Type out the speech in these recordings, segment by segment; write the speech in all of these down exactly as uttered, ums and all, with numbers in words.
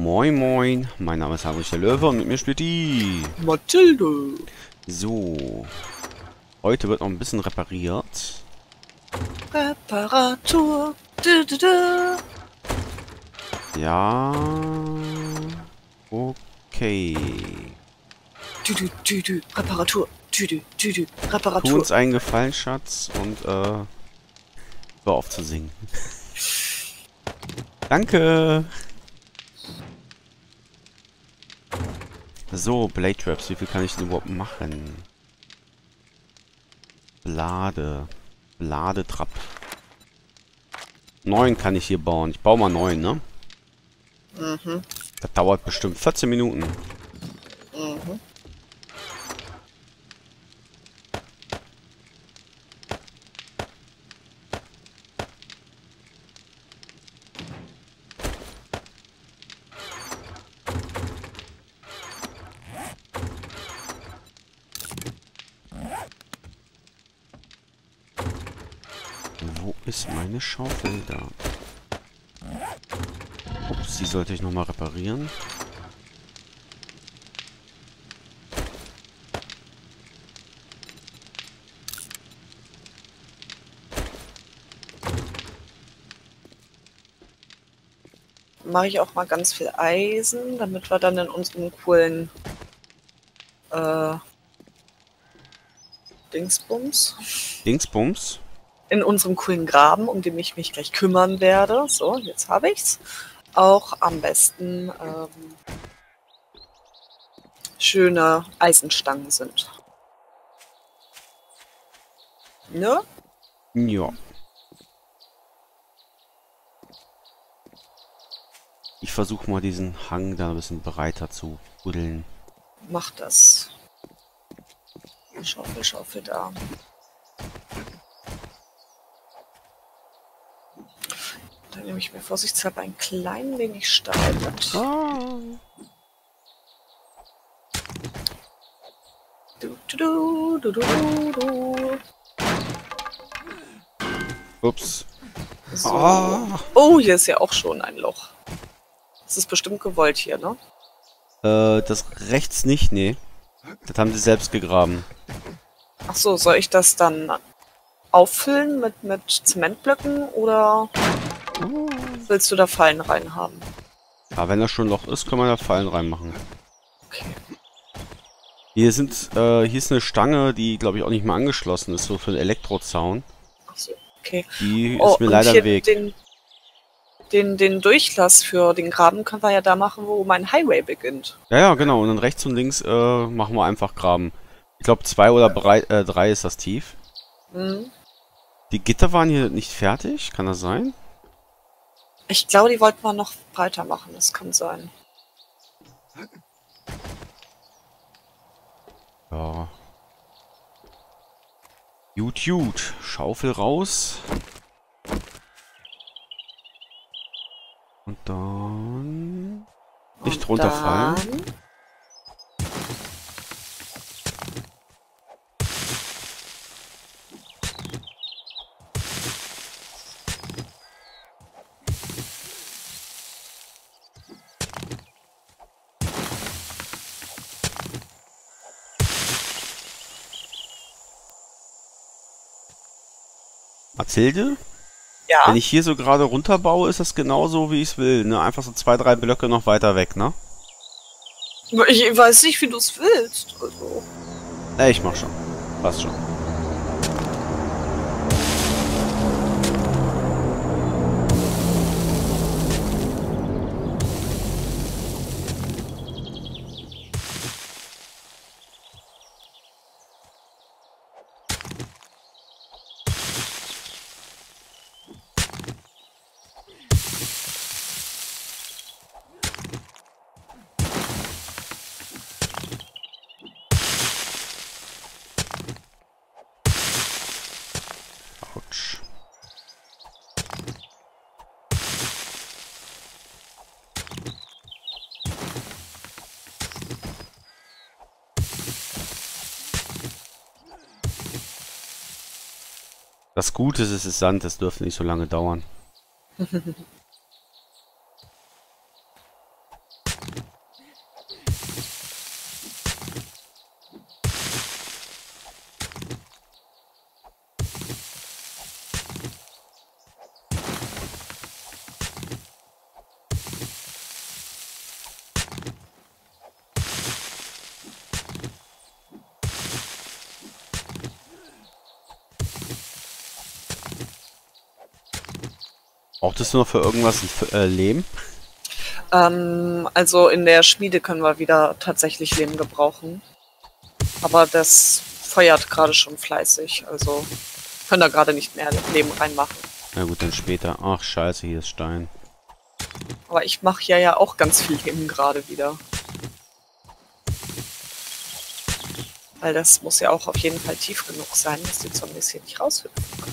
Moin Moin, mein Name ist Heinrich der Löwe und mit mir spielt die Mathilde. So, heute wird noch ein bisschen repariert. Reparatur. Du, du, du. Ja, okay. Du, du, du, du. Reparatur. Du, du, du, du. Tu Reparatur. uns einen Gefallen, Schatz, und äh, hör auf zu singen. Danke. So, Blade Traps, wie viel kann ich denn überhaupt machen? Blade. Bladetrap. Neun kann ich hier bauen. Ich baue mal neun, ne? Mhm. Das dauert bestimmt vierzehn Minuten. Mhm. Wo ist meine Schaufel da? Ups, die sollte ich nochmal reparieren. Mache ich auch mal ganz viel Eisen, damit wir dann in unserem coolen äh, Dingsbums, Dingsbums. in unserem coolen Graben, um den ich mich gleich kümmern werde. So, jetzt habe ich's. Auch am besten ähm, schöne Eisenstangen sind. Ne? Ja. Ich versuche mal diesen Hang da ein bisschen breiter zu buddeln. Mach das. Schaufel, Schaufel da. Dann nehme ich mir vorsichtshalber ein klein wenig Stahl mit. Ah. Du, du, du, du, du, du. Ups. So. Ah. Oh, hier ist ja auch schon ein Loch. Das ist bestimmt gewollt hier, ne? Äh, das rechts nicht, nee. Das haben sie selbst gegraben. Ach so, soll ich das dann auffüllen mit, mit Zementblöcken oder willst du da Fallen rein haben? Ja, wenn da schon ein Loch ist, können wir da Fallen reinmachen. Okay. Hier sind, äh, hier ist eine Stange, die, glaube ich, auch nicht mehr angeschlossen ist, so für den Elektrozaun. Ach so, okay. Die Oh, ist mir und leider hier im Weg. Den, den, den Durchlass für den Graben können wir ja da machen, wo mein Highway beginnt. Ja, ja, genau. Und dann rechts und links äh, machen wir einfach Graben. Ich glaube, zwei oder drei, äh, drei ist das tief. Mhm. Die Gitter waren hier nicht fertig, kann das sein? Ich glaube, die wollten wir noch breiter machen, das kann sein. Ja. Gut, gut. Schaufel raus. Und dann... Nicht Und runterfallen. dann- Mathilde? Ja, Wenn ich hier so gerade runterbaue, ist das genauso, wie ich es will. Ne? Einfach so zwei, drei Blöcke noch weiter weg, ne? ich weiß nicht, wie du es willst. Also. Ja, ich mach schon. Passt schon. Autsch. Das Gute ist, es ist Sand, das dürfte nicht so lange dauern. Brauchtest du noch für irgendwas äh, Lehm? Ähm, also in der Schmiede können wir wieder tatsächlich Lehm gebrauchen. Aber das feuert gerade schon fleißig, also können da gerade nicht mehr Lehm reinmachen. Na gut, dann später. Ach scheiße, hier ist Stein. Aber ich mache ja ja auch ganz viel Lehm gerade wieder. Weil das muss ja auch auf jeden Fall tief genug sein, dass die Zombies hier nicht raushüpfen können.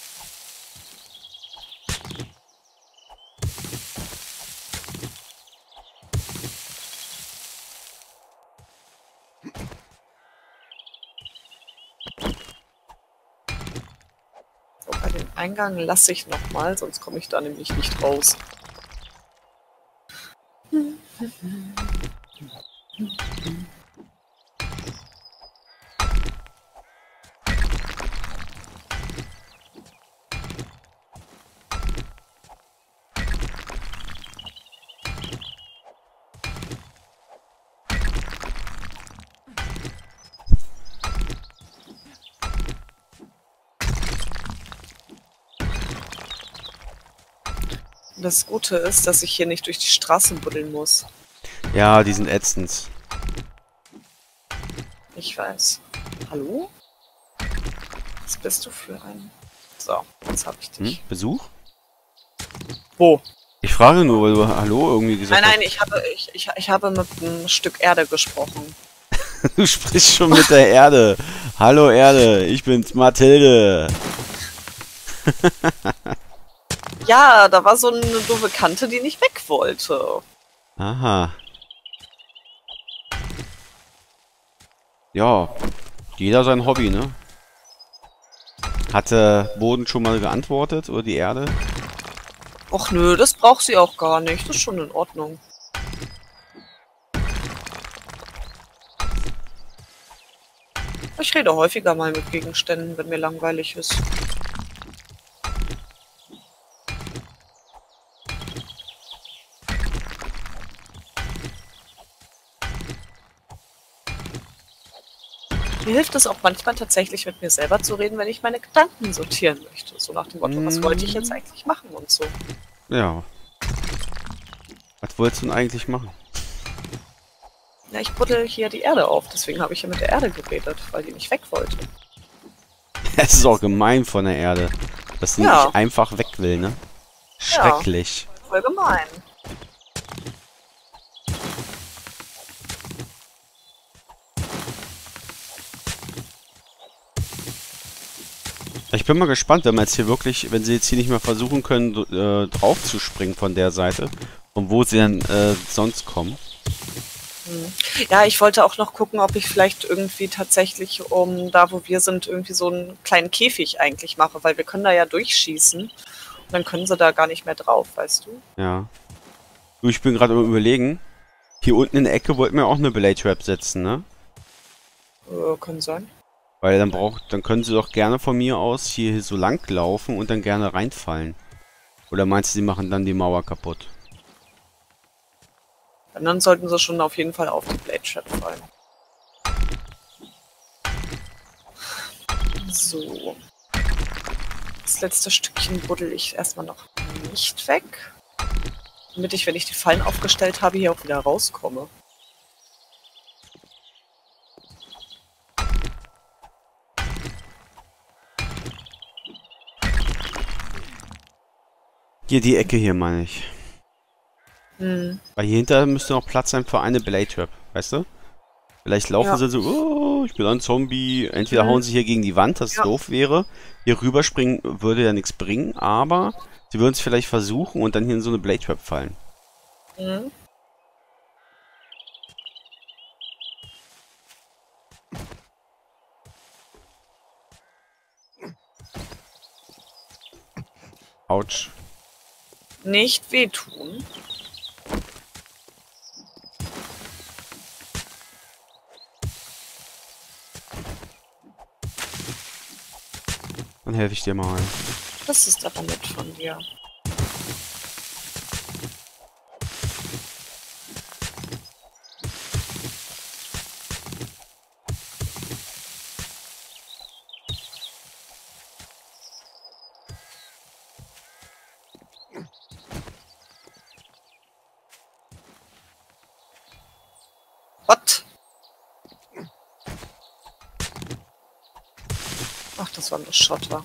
So, bei dem Eingang lasse ich nochmal, sonst komme ich da nämlich nicht raus. Das Gute ist, dass ich hier nicht durch die Straße buddeln muss. Ja, die sind ätzend. Ich weiß. Hallo? Was bist du für ein... So, jetzt habe ich Hm? dich. Besuch? Wo? Ich frage nur, weil du Hallo irgendwie gesagt Nein, nein, ich habe, ich, ich, ich habe mit einem Stück Erde gesprochen. hast. Du sprichst schon mit der Erde. Hallo Erde, ich bin's, Mathilde. Ja, da war so eine doofe Kante, die nicht weg wollte. Aha. Ja, jeder sein Hobby, ne? Hatte Boden schon mal geantwortet oder die Erde? Och nö, das braucht sie auch gar nicht. Das ist schon in Ordnung. Ich rede häufiger mal mit Gegenständen, wenn mir langweilig ist. Mir hilft es auch manchmal tatsächlich, mit mir selber zu reden, wenn ich meine Gedanken sortieren möchte. So nach dem Motto, was wollte ich jetzt eigentlich machen und so. Ja. Was wolltest du denn eigentlich machen? Ja, ich buddel hier die Erde auf, deswegen habe ich ja mit der Erde geredet, weil die nicht weg wollte. Es ist auch gemein von der Erde, dass sie Ja. nicht einfach weg will, ne? Schrecklich. Voll gemein. Ich bin mal gespannt, wenn wir jetzt hier wirklich, wenn sie jetzt hier nicht mehr versuchen können, äh, drauf zu springen von der Seite, und wo sie dann äh, sonst kommen. Hm. Ja, ich wollte auch noch gucken, ob ich vielleicht irgendwie tatsächlich, um da, wo wir sind, irgendwie so einen kleinen Käfig eigentlich mache, weil wir können da ja durchschießen und dann können sie da gar nicht mehr drauf, weißt du? Ja. Du, ich bin gerade am Überlegen. Hier unten in der Ecke wollten wir auch eine Belay Trap setzen, ne? Äh, kann sein. Weil dann braucht, dann können sie doch gerne von mir aus hier so lang laufen und dann gerne reinfallen. Oder meinst du, sie machen dann die Mauer kaputt? Und dann sollten sie schon auf jeden Fall auf die Blade Trap fallen. So. Das letzte Stückchen buddel ich erstmal noch nicht weg. Damit ich, wenn ich die Fallen aufgestellt habe, hier auch wieder rauskomme. Hier die Ecke hier, meine ich. Hm. Weil hier hinter müsste noch Platz sein für eine Belay Trap, weißt du? Vielleicht laufen Ja. sie so, oh, ich bin ein Zombie. Entweder Mhm. hauen sie hier gegen die Wand, das Ja. doof wäre. Hier rüberspringen würde ja nichts bringen, aber sie würden es vielleicht versuchen und dann hier in so eine Blade Trap fallen. Mhm. Autsch. Nicht wehtun. Dann helfe ich dir mal. Das ist aber nett von dir. Ach, das war nur Schotter.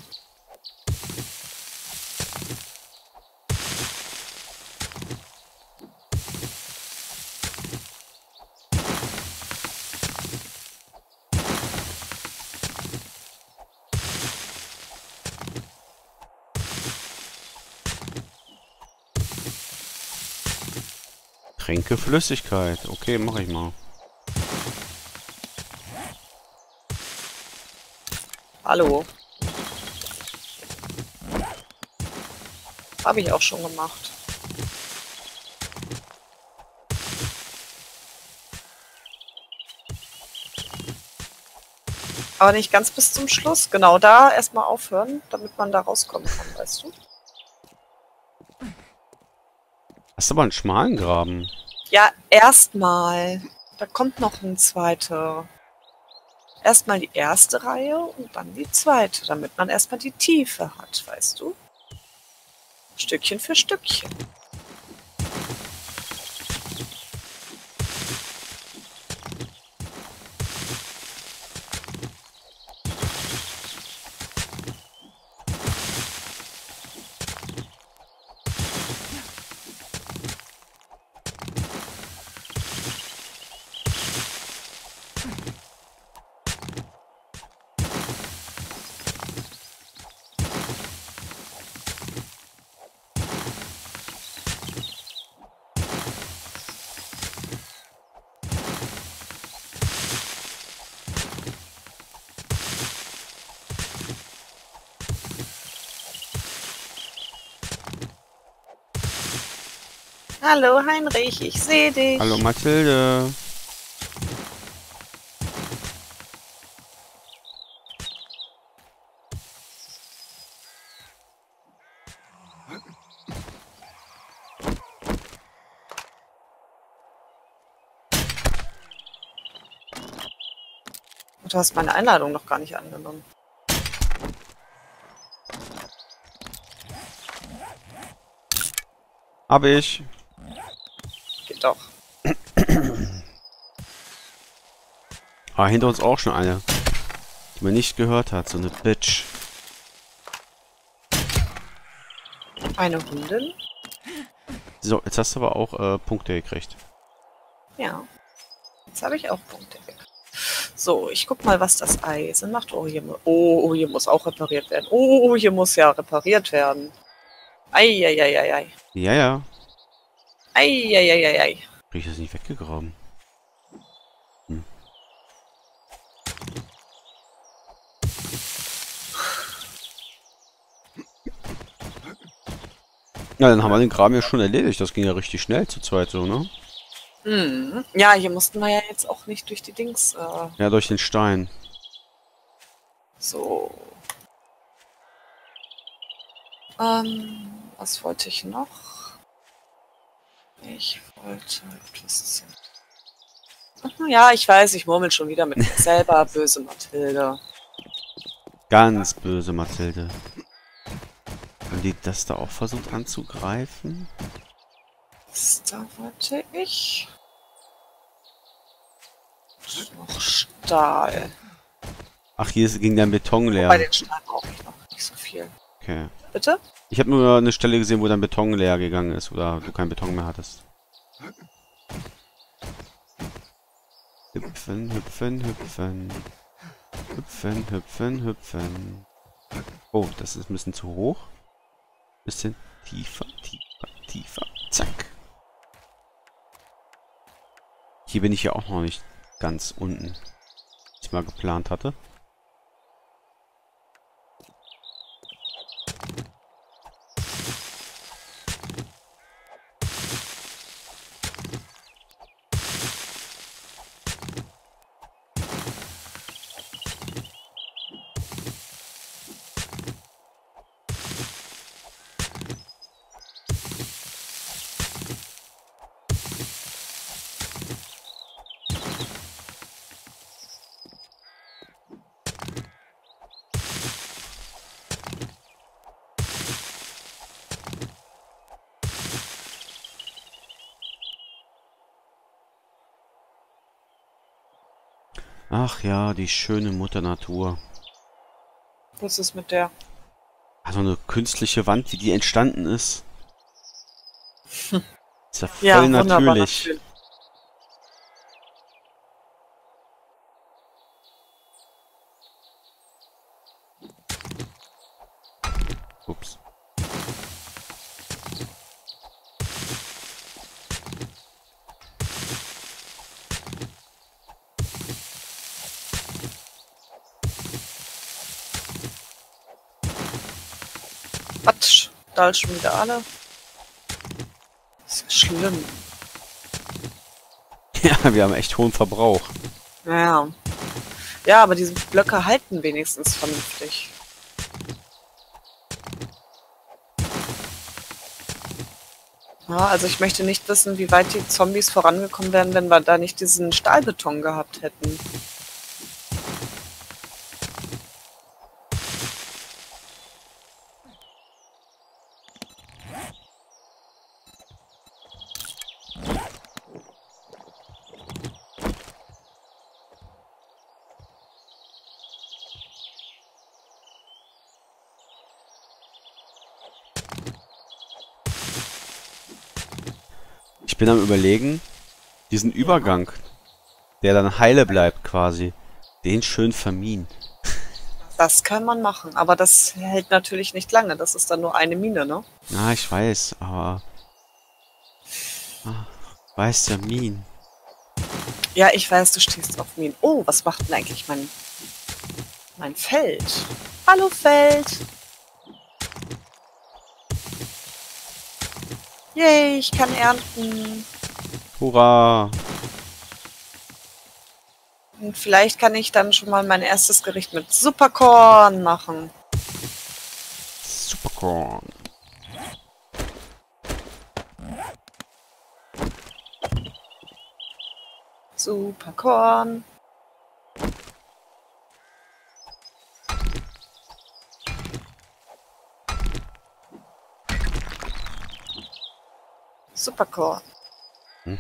Tränke Flüssigkeit. Okay, mache ich mal. Hallo. Habe ich auch schon gemacht. Aber nicht ganz bis zum Schluss. Genau da erstmal aufhören, damit man da rauskommen kann, weißt du? Hast du aber einen schmalen Graben? Ja, erstmal. Da kommt noch ein zweiter. Erstmal die erste Reihe und dann die zweite, damit man erstmal die Tiefe hat, weißt du? Stückchen für Stückchen. Hallo Heinrich, ich sehe dich. Hallo Mathilde. Du hast meine Einladung noch gar nicht angenommen. Hab ich. Geht doch. Ah, hinter uns auch schon eine. Die man nicht gehört hat. So eine Bitch. Eine Hündin? So, jetzt hast du aber auch äh, Punkte gekriegt. Ja. Jetzt habe ich auch Punkte weg. So, ich guck mal, was das Eisen macht. Oh, hier, mu- oh, oh, hier muss auch repariert werden. Oh, hier muss ja repariert werden. Eieieiei. Ja, ja. Eieieiei. Krieg ich das nicht weggegraben? Hm. Na, dann haben wir den Graben ja schon erledigt. Das ging ja richtig schnell zu zweit so, ne? Hm. Ja, hier mussten wir ja jetzt auch nicht durch die Dings. Äh, Ja, durch den Stein. so. Ähm, was wollte ich noch? Ich wollte etwas. Ach, ja, ich weiß, ich murmel schon wieder mit mir selber. Böse Mathilde. Ganz böse Mathilde. Haben die das da auch versucht anzugreifen? Was da wollte ich? Noch Stahl. Ach, hier ist- ging der Beton Bei leer. den Stahl brauche ich noch nicht so viel. Okay. Bitte? Ich habe nur eine Stelle gesehen, wo dein Beton leer gegangen ist. Oder du keinen Beton mehr hattest. Hüpfen, hüpfen, hüpfen. Hüpfen, hüpfen, hüpfen. Oh, das ist ein bisschen zu hoch. Bisschen tiefer, tiefer, tiefer. Zack. Hier bin ich ja auch noch nicht ganz unten. Was ich mal geplant hatte. Ach ja, die schöne Mutter Natur. Was ist mit der? Also eine künstliche Wand, wie die entstanden ist. Ist ja voll Ja, wunderbar natürlich. natürlich. Ups. Quatsch. Da ist schon wieder alle. Das ist schlimm. Ja, wir haben echt hohen Verbrauch. Ja. Ja, aber diese Blöcke halten wenigstens vernünftig. Ja, also ich möchte nicht wissen, wie weit die Zombies vorangekommen wären, wenn wir da nicht diesen Stahlbeton gehabt hätten. Ich bin am Überlegen, diesen Übergang, der dann heile bleibt quasi, den schön verminen. Das kann man machen, aber das hält natürlich nicht lange. Das ist dann nur eine Mine, ne? Ja, ich weiß, aber... Ah, weiß ja, Minen. Ja, ich weiß, du stehst auf Minen. Oh, was macht denn eigentlich mein, mein Feld? Hallo, Feld! Yay, ich kann ernten. Hurra! Und vielleicht kann ich dann schon mal mein erstes Gericht mit Superkorn machen. Superkorn. Superkorn. Superkorn. Hm.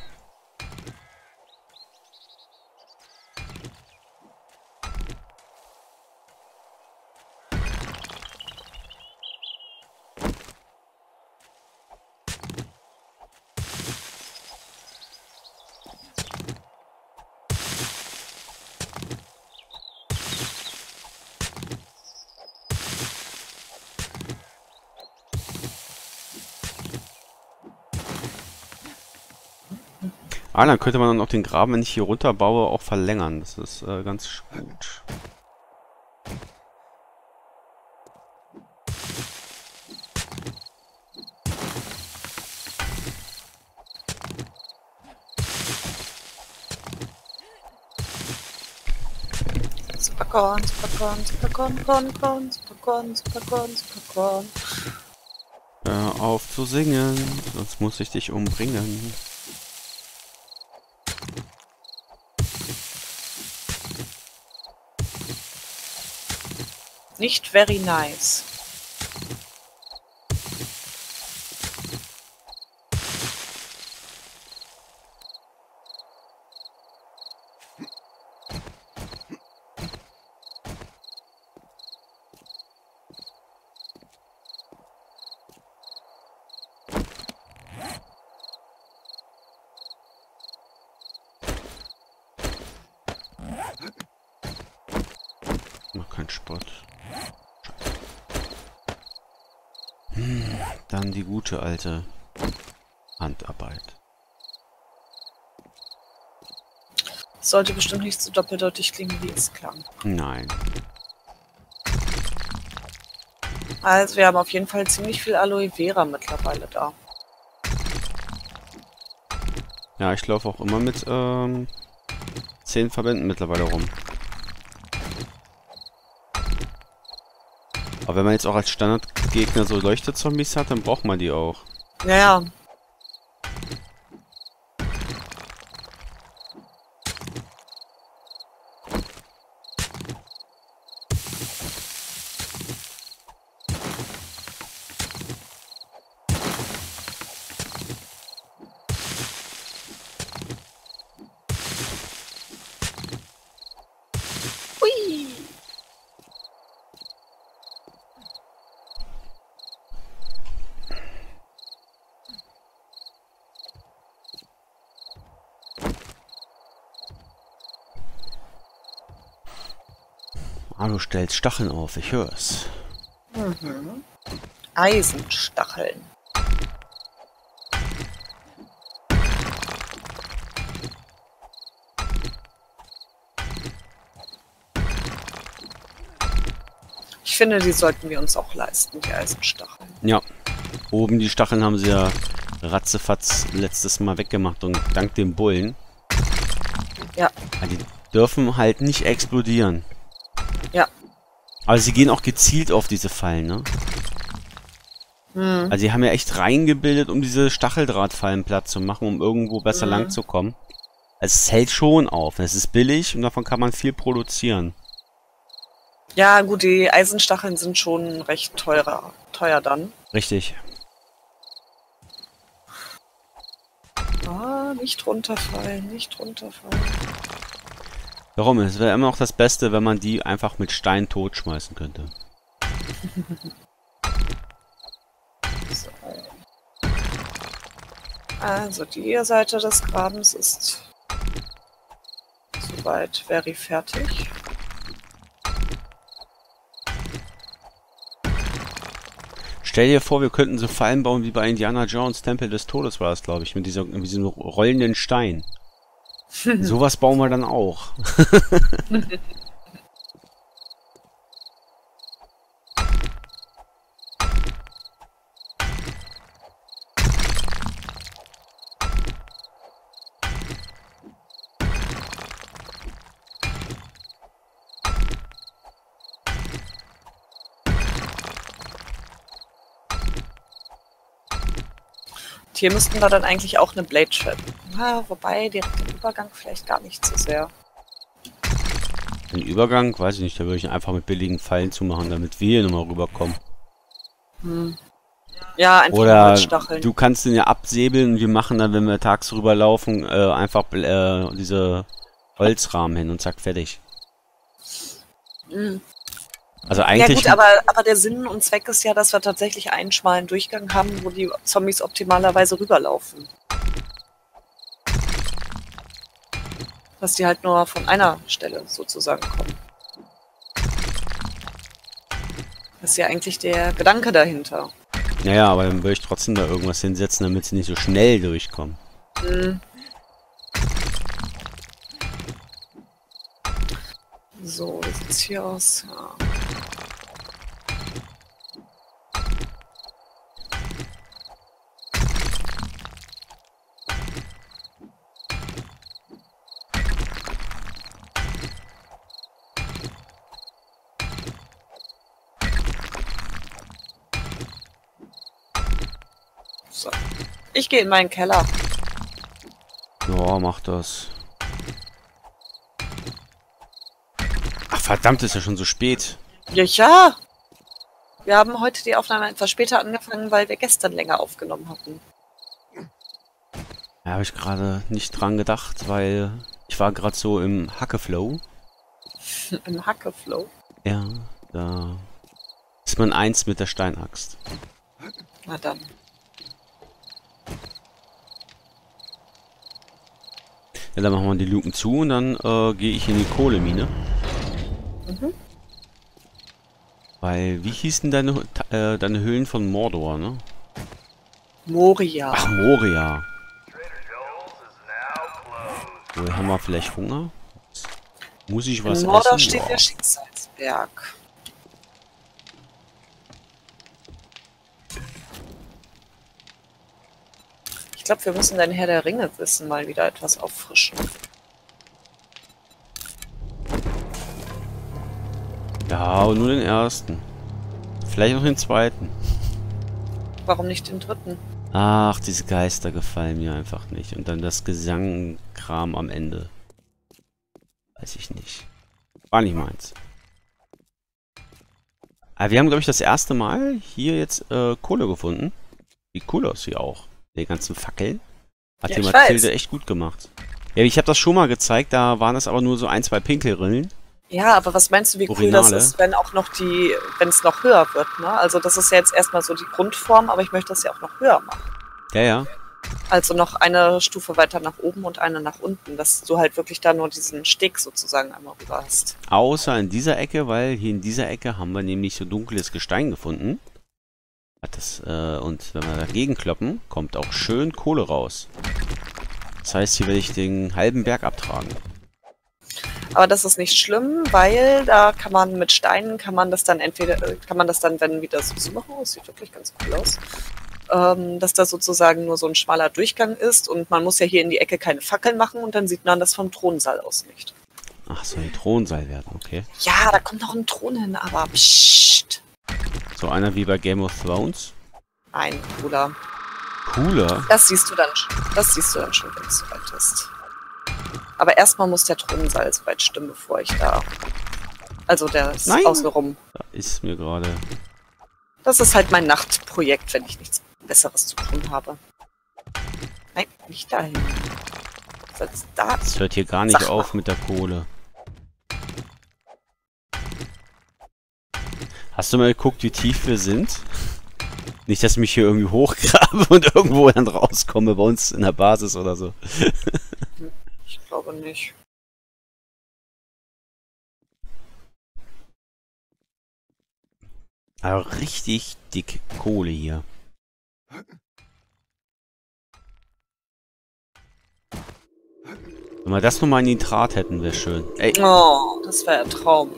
Ah, dann könnte man dann auch den Graben, wenn ich hier runter baue, auch verlängern. Das ist äh, ganz gut. Superkorn, Superkorn, Superkorn, Korn, Korn, Superkorn, Superkorn, Superkorn. Hör auf zu singen, sonst muss ich dich umbringen. Nicht very nice. Mach keinen Spott. Hm, dann die gute alte Handarbeit. Sollte bestimmt nicht so doppeldeutig klingen, wie es klang. Nein. Also wir haben auf jeden Fall ziemlich viel Aloe Vera mittlerweile da. Ja, ich laufe auch immer mit ähm, zehn Verbänden mittlerweile rum. Aber wenn man jetzt auch als Standardgegner so Leuchtezombies hat, dann braucht man die auch. Ja, ja. Hui. Ah, du stellst Stacheln auf, ich hör's. Mhm. Eisenstacheln. Ich finde, die sollten wir uns auch leisten, die Eisenstacheln. Ja. Oben die Stacheln haben sie ja ratzefatz letztes Mal weggemacht und dank dem Bullen. Ja. Die dürfen halt nicht explodieren. Ja. Aber sie gehen auch gezielt auf diese Fallen, ne? Hm. Also sie haben ja echt reingebildet, um diese Stacheldrahtfallen platt zu machen, um irgendwo besser Mhm. lang zu kommen. Es hält schon auf. Es ist billig und davon kann man viel produzieren. Ja, gut, die Eisenstacheln sind schon recht teurer, teuer dann. Richtig. Ah, nicht runterfallen, nicht runterfallen. Warum? Es wäre immer noch das Beste, wenn man die einfach mit Stein totschmeißen könnte. So. Also die Seite des Grabens ist soweit very fertig. Stell dir vor, wir könnten so Fallen bauen wie bei Indiana Jones, Tempel des Todes war es, glaube ich, mit, dieser, mit diesem rollenden Stein. Sowas bauen wir dann auch. Hier müssten wir dann eigentlich auch eine Blade Trap. Ja, wobei direkt im Übergang vielleicht gar nicht so sehr. Den Übergang, weiß ich nicht, da würde ich einfach mit billigen Pfeilen zumachen, damit wir hier nochmal rüberkommen. Hm. Ja, einfach Oder Holzstacheln. du kannst den ja absäbeln und wir machen dann, wenn wir tagsüber laufen, äh, einfach äh, diese Holzrahmen hin und zack, fertig. Hm. Also Ja eigentlich... gut, aber, aber der Sinn und Zweck ist ja, dass wir tatsächlich einen schmalen Durchgang haben, wo die Zombies optimalerweise rüberlaufen. Dass die halt nur von einer Stelle sozusagen kommen. Das ist ja eigentlich der Gedanke dahinter. Naja, aber dann würde ich trotzdem da irgendwas hinsetzen, damit sie nicht so schnell durchkommen. Hm. So, wie sieht's hier aus? Ja. So. Ich gehe in meinen Keller. Ja, mach das. Ach verdammt, ist ja schon so spät. Ja, ja. Wir haben heute die Aufnahme etwas später angefangen, weil wir gestern länger aufgenommen hatten. Da habe ich gerade nicht dran gedacht, weil ich war gerade so im Hackeflow. Im Hackeflow. Ja, da ist man eins mit der Steinaxt. Na dann. Ja, dann machen wir die Luken zu und dann äh, gehe ich in die Kohlemine. Mhm. Weil, wie hießen deine, äh, deine Höhlen von Mordor, ne? Moria. Ach, Moria. So, haben wir vielleicht Hunger? Muss ich was In Mordor essen? steht Boah. der Schicksalsberg. Ich glaube, wir müssen dein Herr der Ringe-Wissen mal wieder etwas auffrischen. Ja, aber nur den ersten. Vielleicht noch den zweiten. Warum nicht den dritten? Ach, diese Geister gefallen mir einfach nicht. Und dann das Gesangkram am Ende. Weiß ich nicht. War nicht meins. Aber wir haben, glaube ich, das erste Mal hier jetzt äh, Kohle gefunden. Wie cool aus hier auch. Die ganzen Fackeln. Hat Ja, die ich Mathilde weiß. echt gut gemacht. Ja, ich habe das schon mal gezeigt. Da waren es aber nur so ein, zwei Pinkelrillen. Ja, aber was meinst du, wie cool das Urinale. ist, wenn auch noch die, wenn es noch höher wird, ne? Also das ist ja jetzt erstmal so die Grundform, aber ich möchte das ja auch noch höher machen. Ja, ja. Also noch eine Stufe weiter nach oben und eine nach unten, dass du halt wirklich da nur diesen Steg sozusagen einmal rüber hast. Außer in dieser Ecke, weil hier in dieser Ecke haben wir nämlich so dunkles Gestein gefunden. Hat das, äh, und wenn wir dagegen kloppen, kommt auch schön Kohle raus. Das heißt, hier werde ich den halben Berg abtragen. Aber das ist nicht schlimm, weil da kann man mit Steinen, kann man das dann entweder, kann man das dann, wenn wieder so machen, das sieht wirklich ganz cool aus, ähm, dass da sozusagen nur so ein schmaler Durchgang ist und man muss ja hier in die Ecke keine Fackeln machen und dann sieht man das vom Thronsaal aus nicht. Ach, soll ein Thronsaal werden, okay. Ja, da kommt noch ein Thron hin, aber pssst. So einer wie bei Game of Thrones? Nein, cooler. Cooler? Das siehst du dann, das siehst du dann schon, wenn es soweit ist. Aber erstmal muss der Thronsaal soweit stimmen, bevor ich da... Also der ist Nein. außenrum. Da ist mir gerade... Das ist halt mein Nachtprojekt, wenn ich nichts Besseres zu tun habe. Nein, nicht dahin. Das, da. Es hört hier gar nicht Sag auf mal. mit der Kohle. Hast du mal geguckt, wie tief wir sind? Nicht, dass ich mich hier irgendwie hochgrabe und irgendwo dann rauskomme bei uns in der Basis oder so. Ich glaube nicht. Aber richtig dick Kohle hier. Wenn wir das nochmal in Nitrat hätten, wäre schön. Ey, Oh, das wäre ein Traum.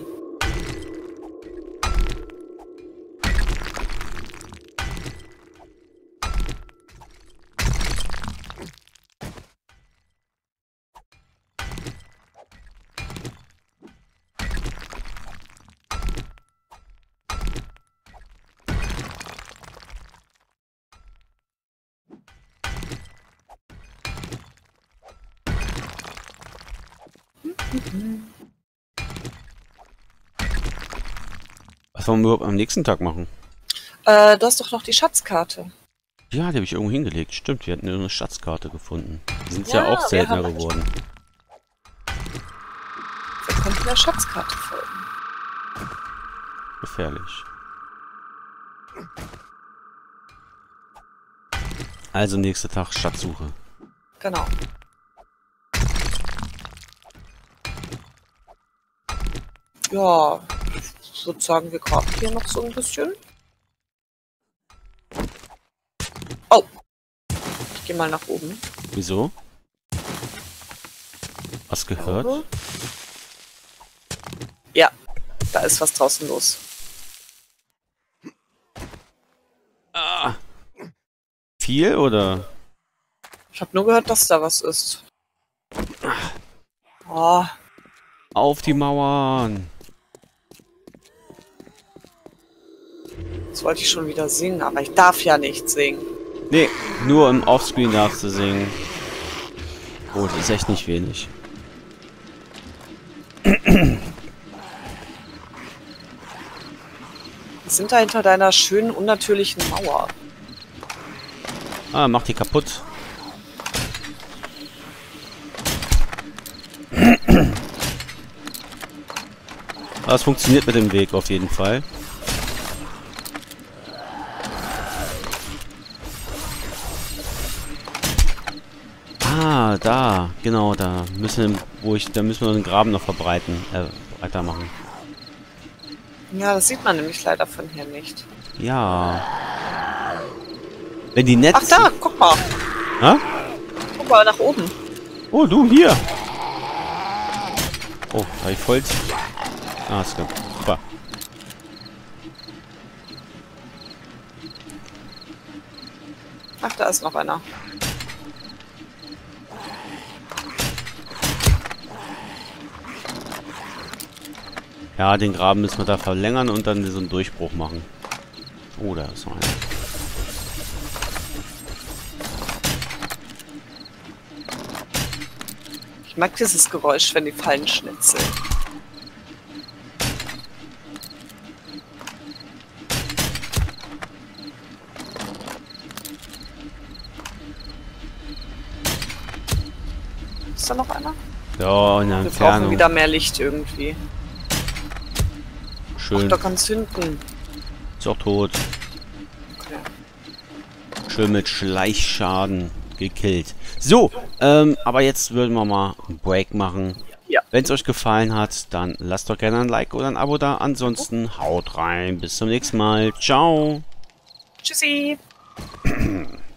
was wollen wir überhaupt am nächsten Tag machen? Äh, du hast doch noch die Schatzkarte. Ja, die habe ich irgendwo hingelegt. Stimmt, wir hatten ja eine Schatzkarte gefunden. Die sind ja, Ja, auch wir seltener haben- geworden. Wir könnten der Schatzkarte folgen. Gefährlich. Also nächster Tag Schatzsuche. Genau. Ja, ich würde sagen, wir graben hier noch so ein bisschen. Oh. Ich gehe mal nach oben. Wieso? Was gehört? glaube. Ja, da ist was draußen los. Ah. Viel oder? Ich habe nur gehört, dass da was ist. Oh, Auf die Mauern! jetzt wollte ich schon wieder singen, aber ich darf ja nicht singen. Nee, nur im Offscreen darfst du singen. Oh, das ist echt nicht wenig. Wir sind da hinter deiner schönen, unnatürlichen Mauer. Ah, mach die kaputt. Das funktioniert mit dem Weg auf jeden Fall. Ah, da, genau, da müssen, wo ich, da müssen wir den Graben noch verbreiten, äh, weitermachen. Ja, das sieht man nämlich leider von hier nicht. Ja. Wenn die Netze... Ach da, guck mal. Hä? Guck mal nach oben. Oh, du, hier. Oh, habe ich voll... Ah, ist gut. Super. Ach, da ist noch einer. Ja, den Graben müssen wir da verlängern und dann so einen Durchbruch machen. Oh, da ist noch einer. Ich mag dieses Geräusch, wenn die Fallen schnitzeln. Ist da noch einer? Ja, in der Wir brauchen Entfernung. wieder mehr Licht irgendwie. Ach, Schön. da ganz hinten. Ist auch tot. Okay. Schön mit Schleichschaden. gekillt. So, ähm, aber jetzt würden wir mal einen Break machen. Ja. Wenn es euch gefallen hat, dann lasst doch gerne ein Like oder ein Abo da. Ansonsten haut rein. Bis zum nächsten Mal. Ciao. Tschüssi.